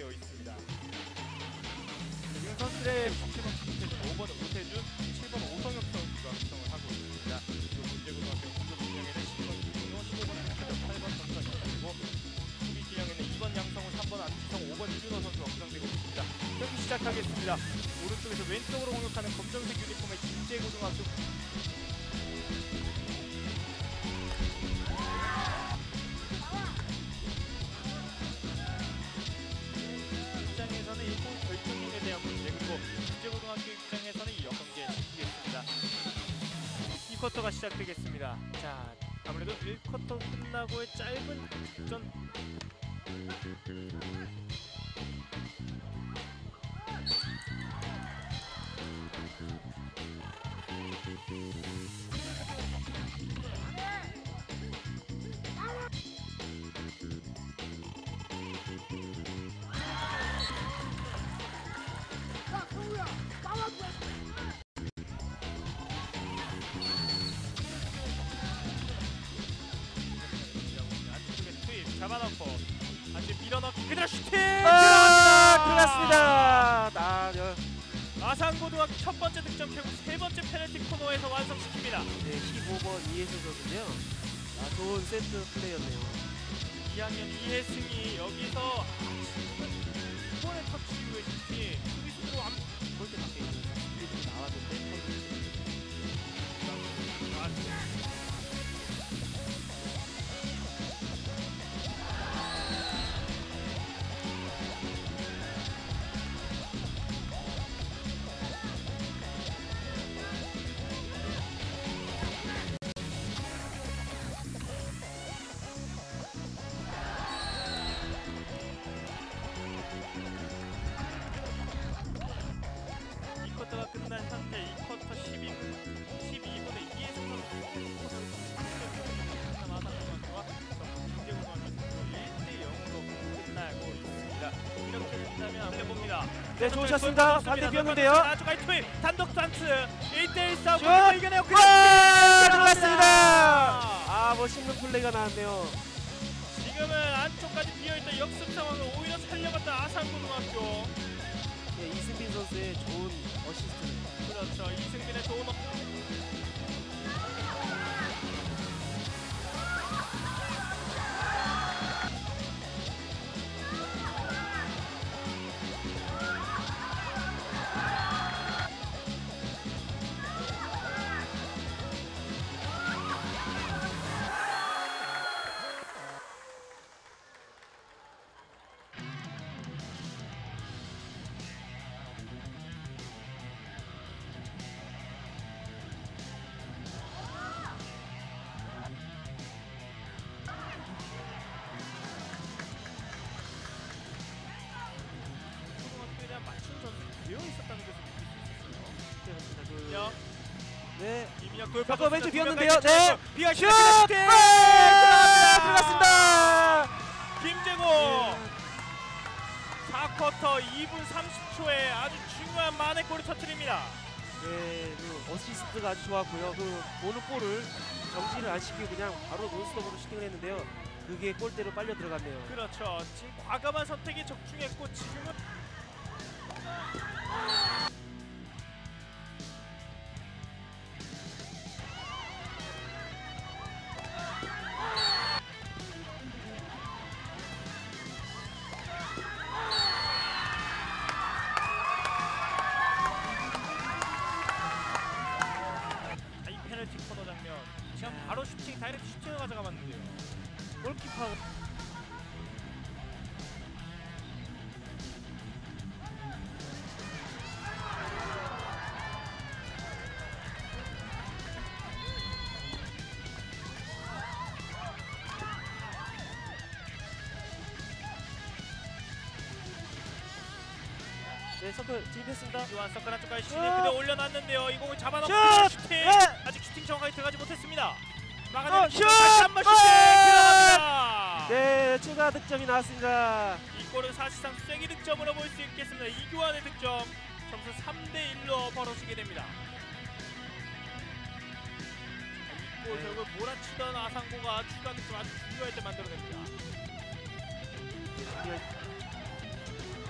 확정되어 있습니다. 지금 선수들의 17번 김태준, 5번 오태준, 7번 오성엽 선수가 확정을 하고 있습니다. 그리고 문제고등학교 공격 진영에는 10번 김준호, 15번 김태준, 8번 정선 그리고 수비 진영에는 2번 양성우, 3번 안지성, 5번 이준호 선수가 확정되고 있습니다. 경기 시작하겠습니다. 오른쪽에서 왼쪽으로 공격하는 검정색 유니폼의 김제고등학교 입장에서는 일본 결정력에 대한 문제, 그리고 김제고등학교 입장에서는 이 역경기에 지키겠습니다. 2쿼터가 시작되겠습니다. 자, 아무래도 1쿼터 끝나고의 짧은 전 안쪽에 투입 잡아놓고 안쪽 밀어넣기 그대로 슈팅! 들어갔습니다. 아산고등학교 첫 번째 득점 결국 세 번째 페널티 코너에서 완성시킵니다. 네, 15번 이혜승 선수인데요. 좋은 세트 플레이였네요. 2학년 이혜승이 여기서 이번에 터치 이후에 슈팅 수비수로 안 골대 밖에 있는 선수들이 나왔는데 쿼터가 끝난 현재 2쿼터 12분에 이혜승 선수 아산고등학교와 김제고등학교 1대0으로 끝나고 있습니다. 이렇게 된다면 해봅니다. 네, 좋으셨습니다. 반대 비었는데요. 아주가이 투입 단독 찬스 1대1 싸움 이겨내고 들어갔습니다. 멋있는 플레이가 나왔네요. 지금은 안쪽까지 비어있던 역습 상황을 오히려 살려봤다 아산고등학교. 네, 이승빈 선수의 좋은 어시스트. 그렇죠. 이승빈의 좋은 맞춤 전술이 되어 있었다는 것을 느낄 수 있었어요. 네, 이민혁 바꿔 왼쪽 비었는데요. 네, 비가 슛! 들어갔습니다. 김재고 4쿼터 2분 30초에 아주 중요한 만회골을 터뜨립니다. 네, 어시스트가 아주 좋았고요. 오는 볼을 정지를 안 시키고 그냥 바로 논스톱으로 슈팅을 했는데요. 그게 골대로 빨려 들어갔네요. 그렇죠. 지금 과감한 선택이 적중했고 지금은 이 페널티 코너 장면 지금 바로 슈팅 다이렉트 슈팅을 가져가봤는데요. 골키퍼 네, 서클 진입했습니다. 유한 서클 한쪽까지 슛! 슈팅 그대 올려놨는데요. 이 공을 잡아놓고 슛! 슈팅! 네! 아직 슈팅 정확하게 들어가지 못했습니다. 막아내는 슛! 다시 한번 슈팅! 들어갑니다. 네, 추가 득점이 나왔습니다. 이 골은 사실상 쐐기 득점으로 볼 수 있겠습니다. 이규환의 득점 점수 3대1로 벌어지게 됩니다. 이 골 결국 몰아치던 아산고가 추가 득점 아주 중요할 때 만들어냅니다.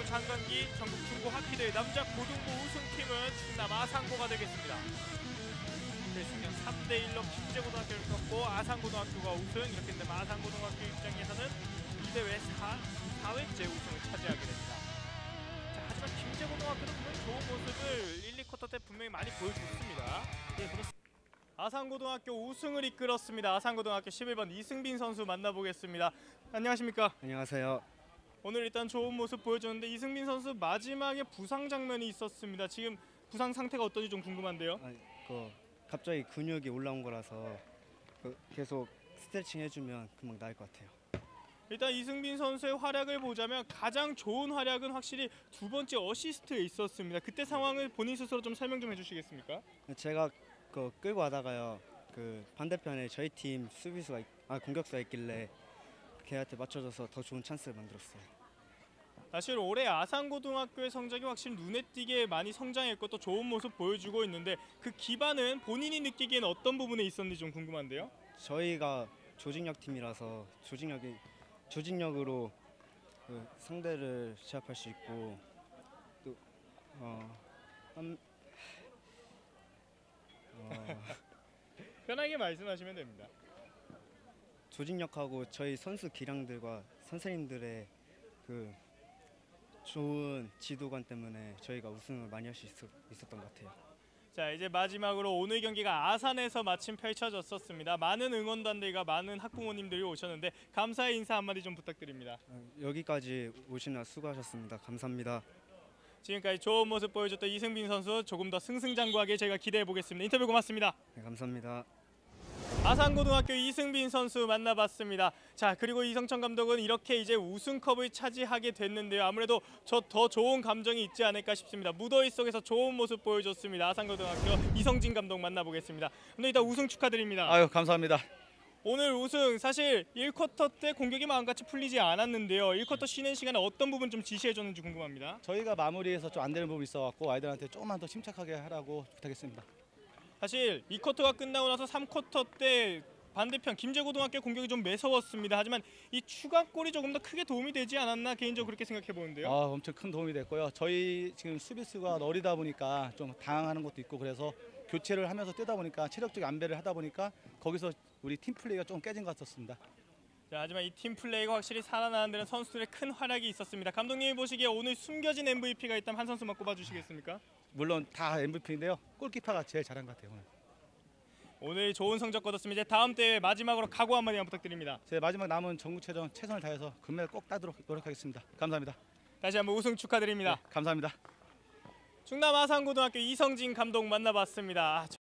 2019 장관기 전국 중고 하키대회 남자 고등부 우승팀은 충남 아산고가 되겠습니다. 결승전 3대1로 김제고등학교를 꺾고 아산고등학교가 우승. 이렇게 되면 아산고등학교 입장에서는 이 대회 4회째 우승을 차지하게 됩니다. 자, 하지만 김제고등학교도 분명히 좋은 모습을 1, 2쿼터 때 분명히 많이 보여줬습니다. 네, 그렇습니다. 아산고등학교 우승을 이끌었습니다. 아산고등학교 11번 이승빈 선수 만나보겠습니다. 안녕하십니까? 안녕하세요. 오늘 일단 좋은 모습 보여줬는데 이승빈 선수 마지막에 부상 장면이 있었습니다. 지금 부상 상태가 어떤지 좀 궁금한데요. 갑자기 근육이 올라온 거라서 계속 스트레칭 해주면 금방 나을 것 같아요. 일단 이승빈 선수의 활약을 보자면 가장 좋은 활약은 확실히 두 번째 어시스트에 있었습니다. 그때 상황을 본인 스스로 좀 설명 좀 해주시겠습니까? 제가 끌고 가다가요. 반대편에 저희 팀 공격수가 있길래 걔한테 맞춰줘서 더 좋은 찬스를 만들었어요. 사실 올해 아산고등학교의 성적이 확실히 눈에 띄게 많이 성장했고 또 좋은 모습 보여주고 있는데 그 기반은 본인이 느끼기엔 어떤 부분에 있었는지 좀 궁금한데요. 저희가 조직력 팀이라서 조직력으로 상대를 제압할 수 있고 또 편하게 말씀하시면 됩니다. 조직력하고 저희 선수 기량들과 선생님들의 좋은 지도관 때문에 저희가 우승을 많이 할 수 있었던 것 같아요. 자, 이제 마지막으로 오늘 경기가 아산에서 마침 펼쳐졌었습니다. 많은 응원단들과 많은 학부모님들이 오셨는데 감사의 인사 한마디 좀 부탁드립니다. 여기까지 오시느라 수고하셨습니다. 감사합니다. 지금까지 좋은 모습 보여줬던 이승빈 선수 조금 더 승승장구하게 저희가 기대해 보겠습니다. 인터뷰 고맙습니다. 네, 감사합니다. 아산고등학교 이승빈 선수 만나봤습니다. 자, 그리고 이성천 감독은 이렇게 이제 우승컵을 차지하게 됐는데요. 아무래도 더 좋은 감정이 있지 않을까 싶습니다. 무더위 속에서 좋은 모습 보여줬습니다. 아산고등학교 이성진 감독 만나보겠습니다. 오늘 일단 우승 축하드립니다. 아유, 감사합니다. 오늘 우승 사실 1쿼터 때 공격이 마음같이 풀리지 않았는데요. 1쿼터 쉬는 시간에 어떤 부분 좀 지시해줬는지 궁금합니다. 저희가 마무리해서 좀 안 되는 부분이 있어갖고 아이들한테 조금만 더 침착하게 하라고 부탁했습니다. 사실 2쿼터가 끝나고 나서 3쿼터 때 반대편 김제고등학교 공격이 좀 매서웠습니다. 하지만 이 추가골이 조금 더 크게 도움이 되지 않았나 개인적으로 그렇게 생각해 보는데요. 엄청 큰 도움이 됐고요. 저희 지금 수비수가 어리다 보니까 좀 당황하는 것도 있고 그래서 교체를 하면서 뛰다 보니까 체력적 안배를 하다 보니까 거기서 우리 팀 플레이가 좀 깨진 것 같았습니다. 자, 하지만 이 팀 플레이가 확실히 살아나는 데는 선수들의 큰 활약이 있었습니다. 감독님이 보시기에 오늘 숨겨진 MVP가 있다면 한 선수만 꼽아주시겠습니까? 물론 다 MVP인데요. 골키퍼가 제일 잘한 것 같아요. 오늘 좋은 성적 거뒀으면 이제 다음 대회 마지막으로 각오 한마디만 부탁드립니다. 제 마지막 남은 전국체전 최선을 다해서 금메달 꼭 따도록 노력하겠습니다. 감사합니다. 다시 한번 우승 축하드립니다. 네, 감사합니다. 충남 아산고등학교 이성진 감독 만나봤습니다.